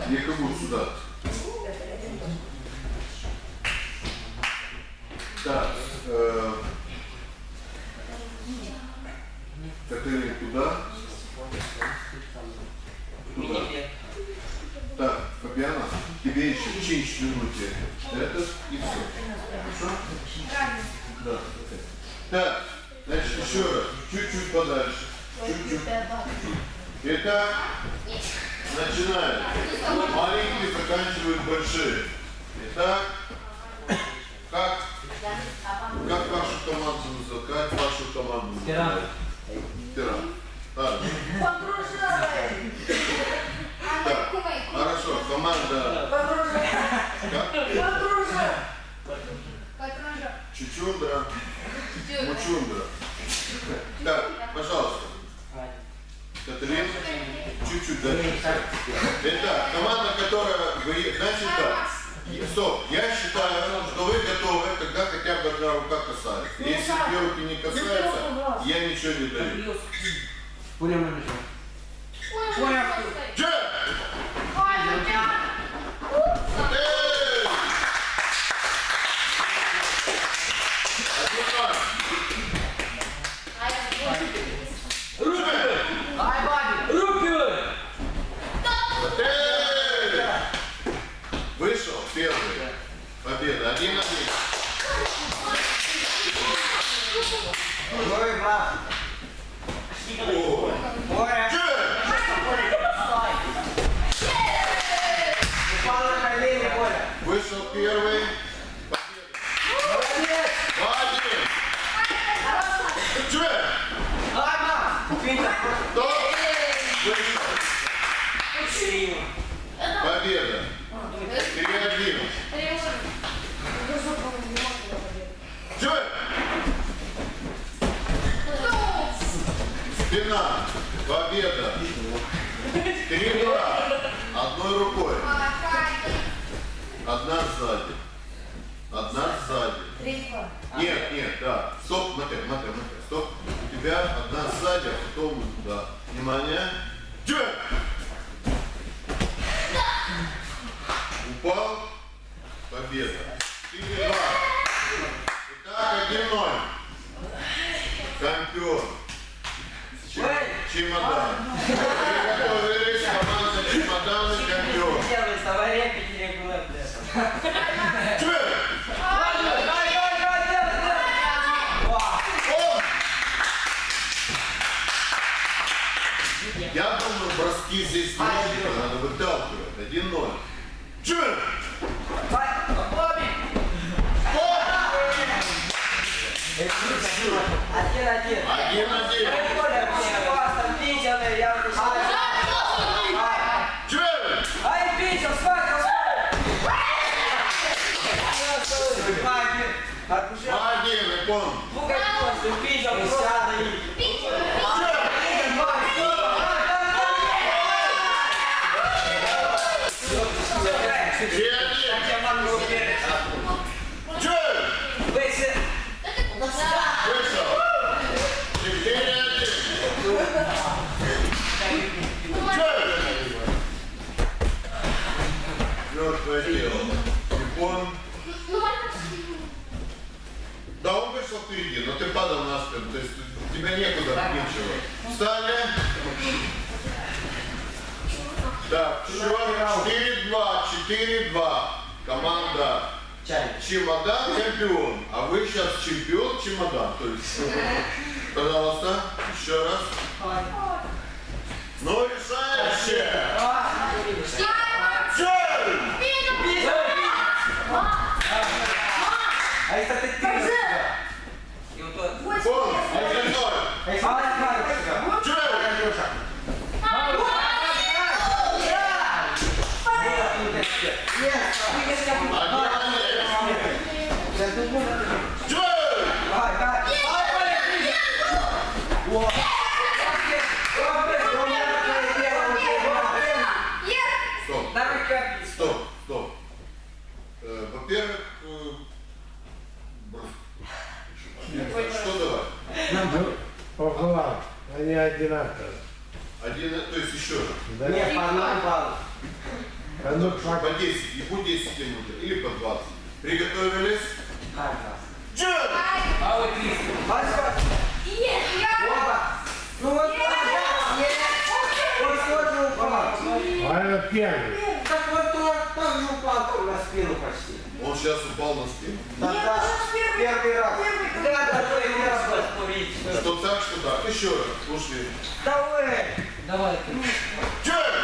Якобы сюда. Так. Катерина туда. Туда. Так, Фабиана, тебе еще чуть-чуть минуте. Этот и все. Хорошо? Да. Так, значит, еще раз. Чуть-чуть подальше. Чуть-чуть. Итак, начинаем. Маленькие заканчивают большие. Итак, как вашу команду называют? Как вашу команду называют? Тиран. Так. Так, хорошо, команда. Чучундра. Мучундра. Так, пожалуйста. Катерина, чуть-чуть дальше. Итак, команда, которая вы... Значит так. Стоп, я считаю, что вы готовы, когда хотя бы одна рука касается. Если две руки не касаются, я ничего не даю. Вышел первый. Победа. 1-1. Вышел первый. Победа. 2-1. Победа. 3-1. Спина. Победа. 3-2. Одной рукой. Одна сзади. Одна сзади. Нет, да. Стоп, смотри. Стоп. У тебя одна сзади, а потом, да. Внимание. Упал. Победа. 4-2. Итак, 1-0. Чемпион. Чемодан. Приготовились. Команда чемоданы чемпион. Я думаю, броски здесь не нужно, надо выталкивать. 1-0. Чё? Да, он вышел впереди, но ты падал на спину, то есть тебе некуда, нечего. Встали. Так, 4-2. Команда чемодан чемпион. А вы сейчас чемпион чемодан. То есть, пожалуйста, еще раз. Ну, решающее. А это ты и вот тот. Вон, 1-0. Стоп. Во-первых, что давай? По углам. Они одинаковые. То есть еще раз. Да. Нет, по одному баллу. По 10, и по 10 минут, или по 20. Приготовились? Джерри! А вот Крис. Оба. Ну вот он тоже упал. А это первый. Так вот он тоже упал на спину почти. Он сейчас упал на спину. Да, первый раз. Да, первый раз. Что так, что так. Еще раз. Ушли. Давай. Давай. Джерри!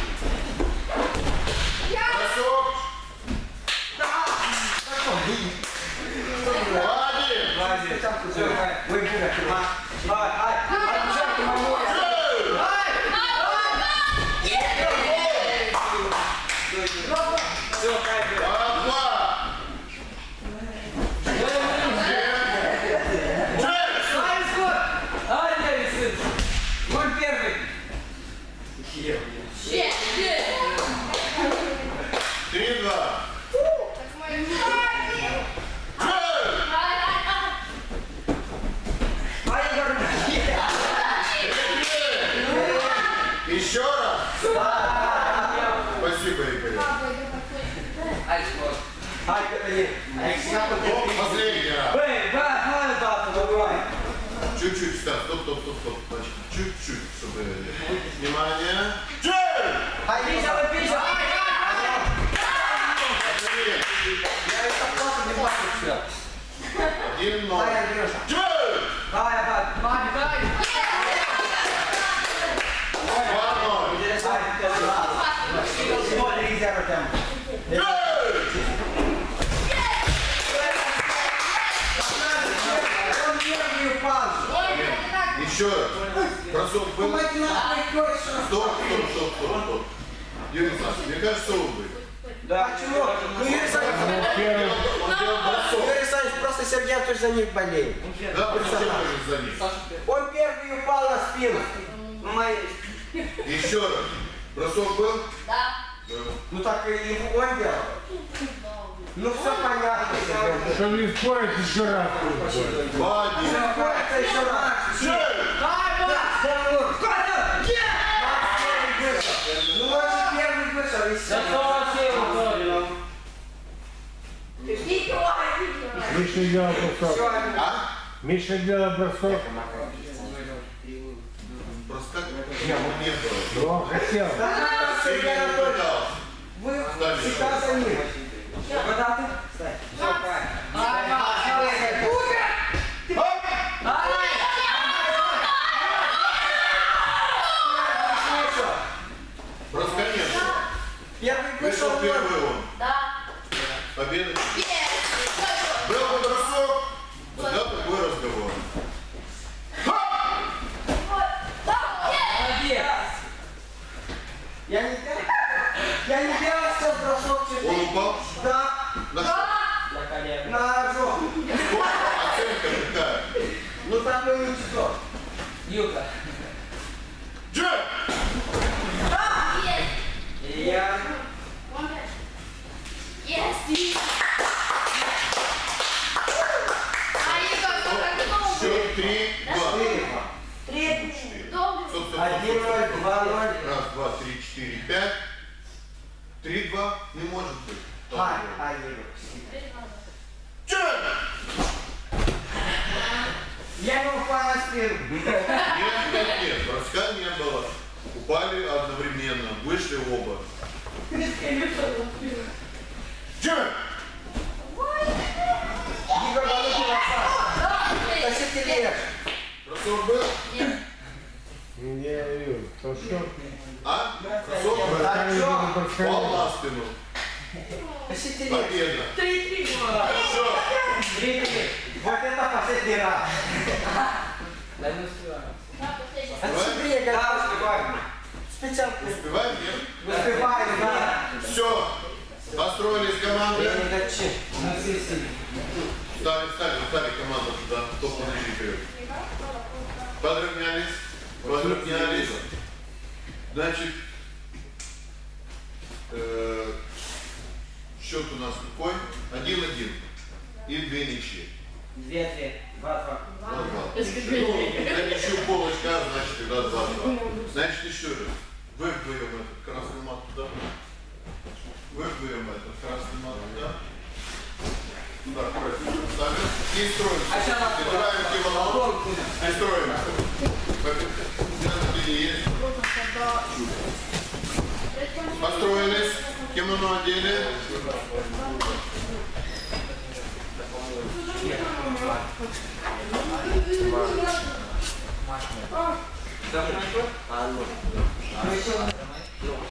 Бросок. Молодец. Все, вы будете. Все, он первый. 3-2. Еще раз. Спасибо, Игорь. Последний раз. Чуть-чуть, стоп. Значит, чуть-чуть, чтобы... Внимание. Джерри! Один ноль. Джерри! 2-0. Еще раз. Бросок был. Стоп. Юрий Александрович, мне кажется, он был. Да, почему? Ну, Юрий Александрович, Он делал бросок. Юрий Александрович, просто Сергей Анатольевич за них болеет. Да, почему же за них? Он первый упал на спину. Еще раз. Бросок был? Да. Ну так и он делал. Ну все понятно. Что не спорить еще раз. 2-1. Это еще раз. Джерри! Ну он же первый вышел, и все. Миша делал бросок. А? Миша делал бросок. Броска? Нет, он не было. Но он хотел. Сергей Сергей не Анатольевич, пытался. вы всегда за ним. Куда ты? Стой. Все правильно. Броска не было. Первый Вышел вышел первый он. Да. Победа. Был бы бросок, тогда такой разговор. Я не делал все бросок чуть. Он упал? Да. На что? На жопу. Оценка какая? Ну так и не читал. Юка. Джерри! Я... Счет 3-2. 3. Стоп. 1-0, 2-0. Раз, два, три, четыре, пять. 3-2 не может быть. Джерри! Я не упал на спину. Нет, броска не было. Упали одновременно, вышли оба. Джерри! Игорь Валентинович, спасите лет. Бросок был? Не, Юр, то что? А? Бросок был? А чё? Пал на спину. Спасите лет. Победа. 3-3. Хорошо. 3-3. Вот это последний раз. Да не успеваю. Отсюда, да, успеваем. Специально. Успеваем, нет? Успеваем, да. Все. Построились команды. Я не дочи. Стали команду туда. Кто подожди вперед. Подравнялись. Значит, счет у нас какой? 1-1. И 2 ничьи. 2-2. 2-2. 2-2. На ничью полочка, значит, тогда 2-2. Значит, еще раз. Вы вдвоем этот красный мат туда. вдвоем это красный мат, да? Туда аккуратненько ставим. И строимся. Одеваем кимоно. И строимся. Есть. Построились. Кимоно одели. Давай.